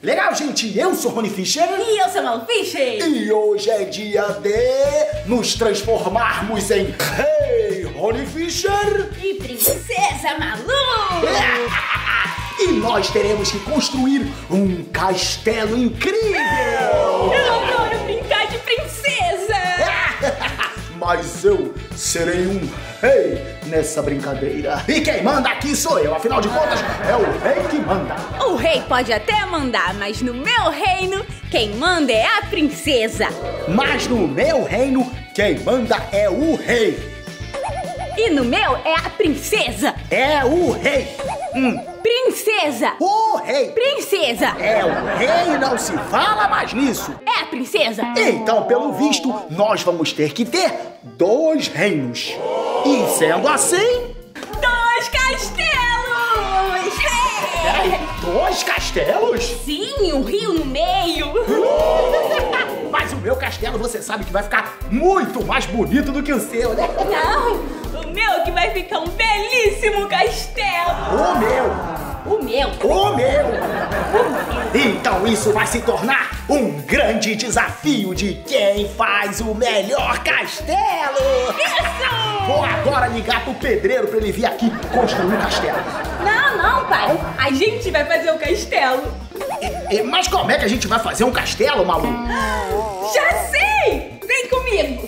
Legal, gente, eu sou Rony Fischer. E eu sou Malu Fischer. E hoje é dia de nos transformarmos em Rei Rony Fischer e Princesa Malu. E nós teremos que construir um castelo incrível. Eu adoro brincar de princesa. Mas eu serei um rei nessa brincadeira. E quem manda aqui sou eu, afinal de contas, é o rei que manda. O rei pode até mandar, mas no meu reino, quem manda é a princesa. Mas no meu reino, quem manda é o rei. E no meu é a princesa. É o rei. Princesa. O rei. Princesa. É o rei, não se fala mais nisso. É a princesa. Então, pelo visto, nós vamos ter que ter 2 reinos. E sendo assim... 2 castelos. Peraí, 2 castelos? Sim, um rio no meio. Mas o meu castelo, você sabe que vai ficar muito mais bonito do que o seu, né? Não, o meu que vai ficar um belíssimo castelo. O meu. O meu. O meu. Então isso vai se tornar um grande desafio de quem faz o melhor castelo. Isso! Vou agora ligar pro pedreiro pra ele vir aqui construir um castelo. Não, pai. A gente vai fazer o castelo. Mas como é que a gente vai fazer um castelo, Malu? Já sei! Vem comigo.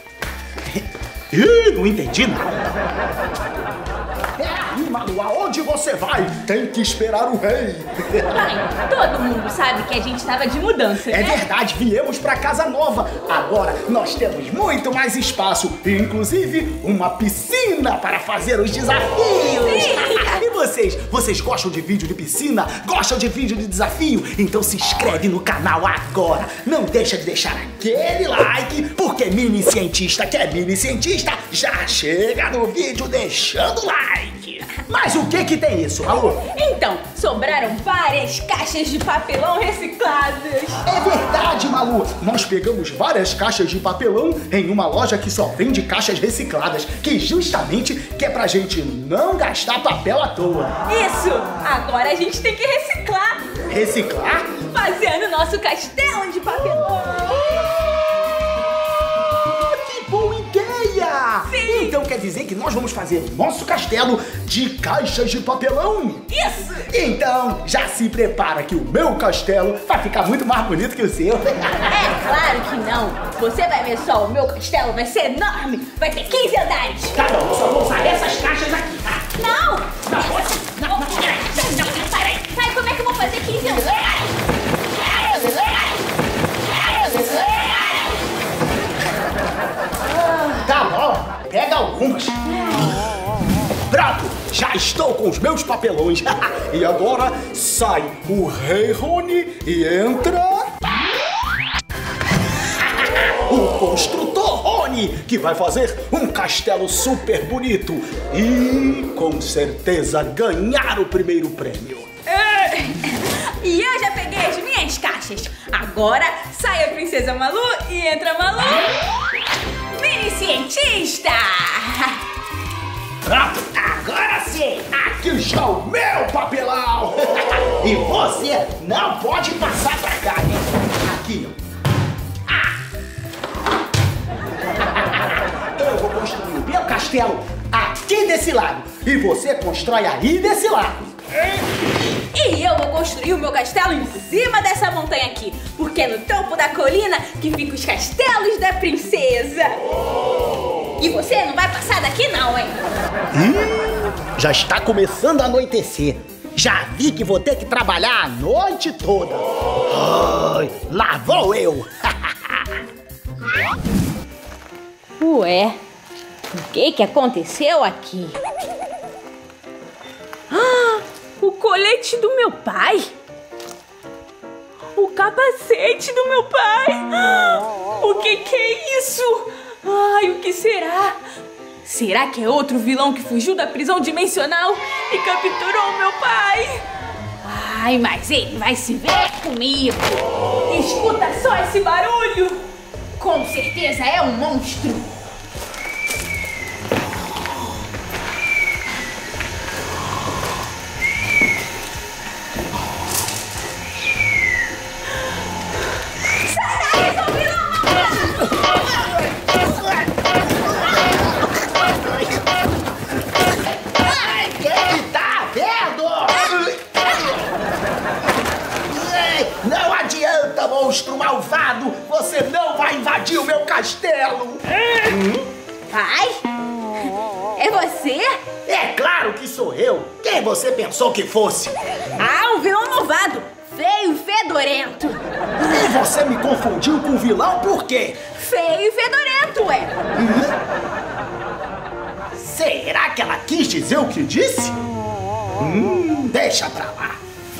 Ih, não entendi nada. Peraí, Malu, aonde você vai? Tem que esperar o rei. Pai, todo mundo sabe que a gente tava de mudança, né? É verdade, viemos pra casa nova. Agora nós temos muito mais espaço, inclusive uma piscina para fazer os desafios. Sim. E vocês gostam de vídeo de piscina? Gostam de vídeo de desafio? Então se inscreve no canal agora. Não deixa de deixar aquele like, porque mini cientista que é mini cientista já chega no vídeo deixando like. Mas o que tem isso, Malu? Então, sobraram várias caixas de papelão recicladas. É verdade, Malu. Nós pegamos várias caixas de papelão em uma loja que só vende caixas recicladas, que justamente que é pra gente não gastar papel à toa. Isso! Agora a gente tem que reciclar. Reciclar? Fazendo nosso castelo de papelão. Que boa ideia! Sim! Então quer dizer que nós vamos fazer nosso castelo de caixas de papelão? Isso! Então já se prepara que o meu castelo vai ficar muito mais bonito que o seu. É claro que não. Você vai ver só, o meu castelo vai ser enorme. Vai ter 15 andares. Tá bom, só vou usar essas caixas aqui, tá? Não! Não, Sai, como é que eu vou fazer 15 andares? Tá bom, pega algumas. Pronto, já estou com os meus papelões. E agora sai o Rei Rony e entra... o Construtor Rony, que vai fazer um castelo super bonito e com certeza ganhar o primeiro prêmio. E eu já peguei as minhas caixas. Agora sai a Princesa Malu e entra a Malu. Mini cientista! Pronto, agora sim, aqui está o meu papelão. E você não pode passar pra cá, hein? Aqui, ó. Eu vou construir o meu castelo aqui desse lado e você constrói aí desse lado. E eu vou construir o meu castelo em cima dessa montanha aqui, porque é no topo da colina que ficam os castelos da princesa. E você não vai passar daqui não, hein? Já está começando a anoitecer. Já vi que vou ter que trabalhar a noite toda. Ai, lá vou eu. Ué, o que aconteceu aqui? O colete do meu pai? O capacete do meu pai? O que é isso? Ai, o que será? Será que é outro vilão que fugiu da prisão dimensional e capturou o meu pai? Ai, mas ele vai se ver comigo. Escuta só esse barulho. Com certeza é um monstro. monstro malvado! Você não vai invadir o meu castelo! Pai? É você? É claro que sou eu! Quem você pensou que fosse? Ah, um vilão malvado! Feio e fedorento! E você me confundiu com o vilão por quê? Feio e fedorento, ué! Será que ela quis dizer o que disse? Deixa pra lá!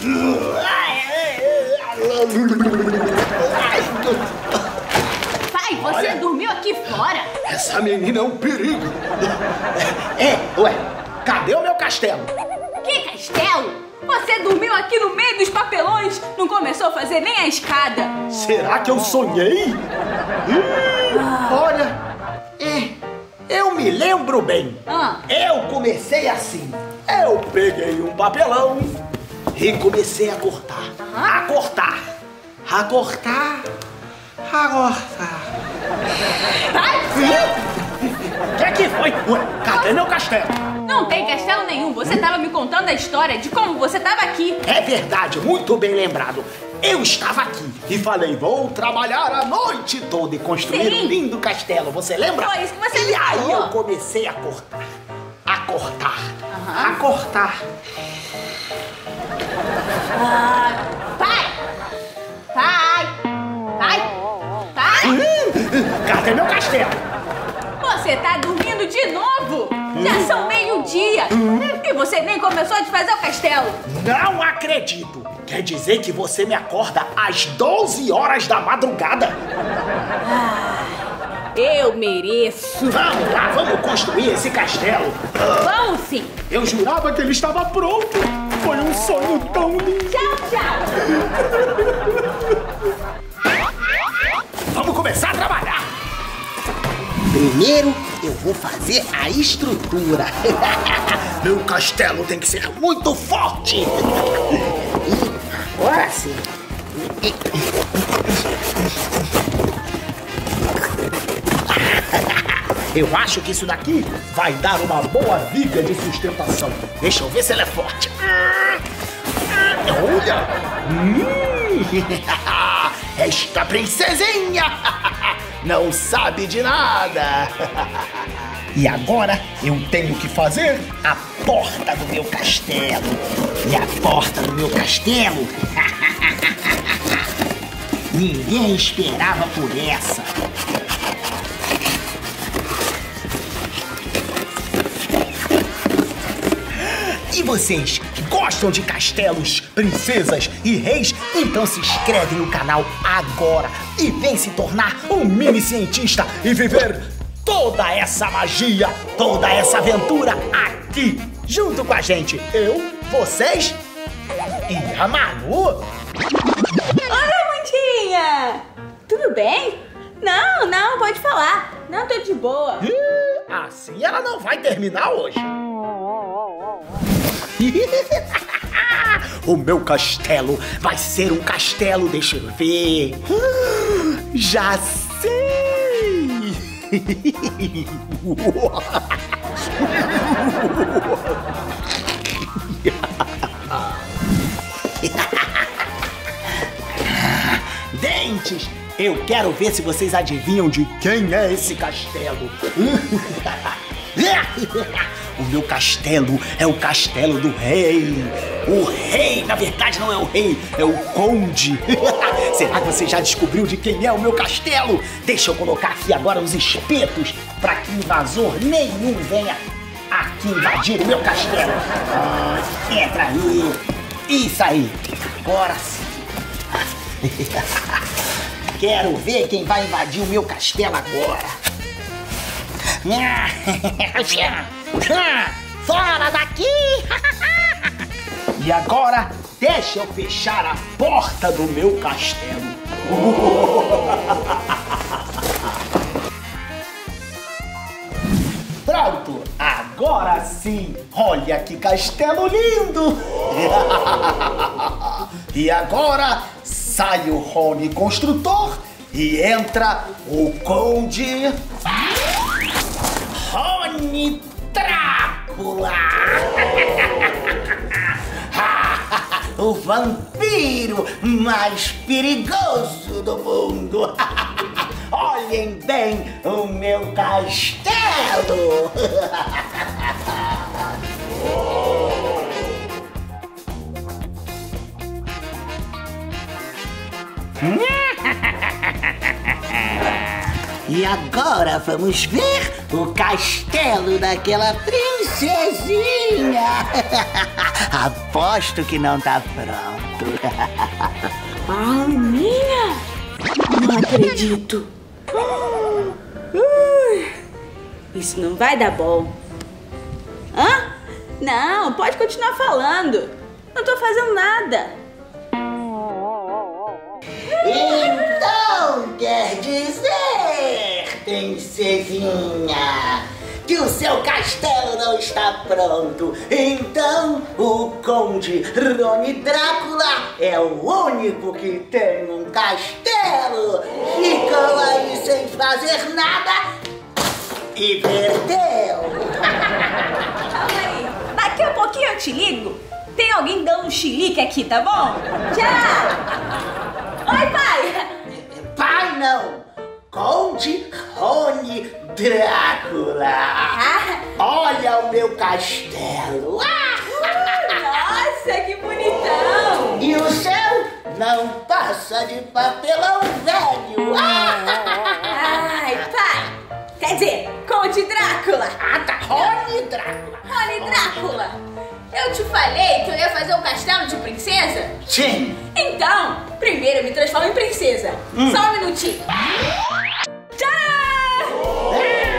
Pai, você Olha. dormiu aqui fora? Essa menina é um perigo! Ué, cadê o meu castelo? Que castelo? Você dormiu aqui no meio dos papelões? Não começou a fazer nem a escada? Será que eu sonhei? Olha, eu me lembro bem. Eu comecei assim. Eu peguei um papelão e comecei a cortar. A cortar. A cortar. A cortar. Pai? O que foi? Ué, cadê meu castelo? Não tem castelo nenhum. Você estava me contando a história de como você estava aqui. É verdade, muito bem lembrado. Eu estava aqui e falei, vou trabalhar a noite toda e construir Sim. um lindo castelo. Você lembra? Foi isso que você me E aí falou. eu comecei a cortar. A cortar. A cortar. Pai! Pai! Pai! Pai! Cadê meu castelo? Você tá dormindo de novo? Já são meio-dia e você nem começou a desfazer o castelo. Não acredito. Quer dizer que você me acorda às 12 horas da madrugada? Eu mereço. Vamos lá, vamos construir esse castelo. Vamos sim. Eu jurava que ele estava pronto. Foi um sonho tão lindo. Tchau, tchau. Vamos começar a trabalhar. Primeiro, eu vou fazer a estrutura. Meu castelo tem que ser muito forte. Agora sim. Eu acho que isso daqui vai dar uma boa viga de sustentação. Deixa eu ver se ela é forte. Olha! Esta princesinha não sabe de nada. E agora eu tenho que fazer a porta do meu castelo. E a porta do meu castelo... Ninguém esperava por essa. E vocês gostam de castelos, princesas e reis? Então se inscreve no canal agora e vem se tornar um mini cientista e viver toda essa magia, toda essa aventura aqui, junto com a gente. Eu, vocês e a Manu. Oi, Amandinha! Tudo bem? Não, pode falar. Não, tô de boa. Assim ela não vai terminar hoje. O meu castelo vai ser um castelo, deixa eu ver. Já sei! Dentes! Eu quero ver se vocês adivinham de quem é esse castelo. O meu castelo é o castelo do rei. O rei, na verdade, não é o rei, é o conde. Será que você já descobriu de quem é o meu castelo? Deixa eu colocar aqui agora os espetos para que invasor nenhum venha aqui invadir o meu castelo. Entra aí. Isso aí. Agora sim. Quero ver quem vai invadir o meu castelo agora. Fora daqui! E agora, deixa eu fechar a porta do meu castelo. Pronto, agora sim! Olha que castelo lindo! E agora, sai o Rony Construtor e entra o Conde... Rony Drácula! O vampiro vampiro mais perigoso do mundo. Olhem bem o meu castelo. E agora vamos ver o castelo daquela princesinha. Aposto que não tá pronto. A Aninha? Não acredito. Isso não vai dar bom. Hã? Não, pode continuar falando. Não tô fazendo nada. Então quer dizer, princesinha, que o seu castelo não está pronto. Então o Conde Rony Drácula é o único que tem um castelo. Ficou aí sem fazer nada e perdeu. Calma aí. Daqui a pouquinho eu te ligo. Tem alguém dando um chilique aqui, tá bom? Tchau! Oi, pai! Pai não! Conde Rony Drácula! Olha o meu castelo! Nossa, que bonitão! E o seu não passa de papelão velho! Ai, pai! Quer dizer, Conde Drácula! Ah, tá! Rony Drácula! Rony Drácula! Eu te falei que eu ia fazer um castelo de princesa? Sim! Então, primeiro eu me transformo em princesa. Só um minutinho. Tcharam!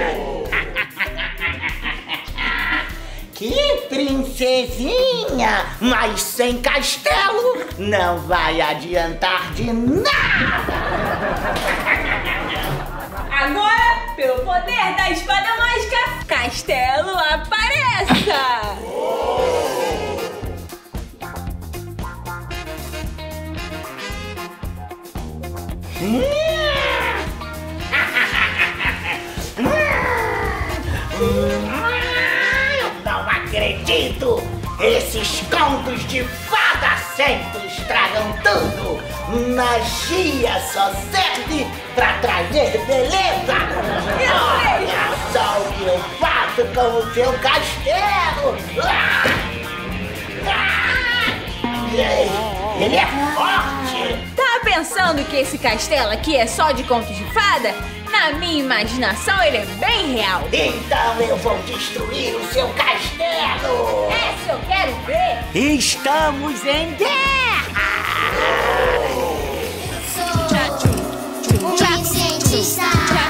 Que princesinha! Mas sem castelo não vai adiantar de nada! Agora, pelo poder da espada mágica, castelo apareça! Eu não acredito! Esses contos de fada sempre estragam tudo! Magia só serve pra trazer beleza! Olha só o que eu faço com o seu castelo! Ele é forte! Tá pensando que esse castelo aqui é só de contos de fada? Na minha imaginação ele é bem real. Então eu vou destruir o seu castelo! Essa eu quero ver! Estamos em guerra! Sou um cientista.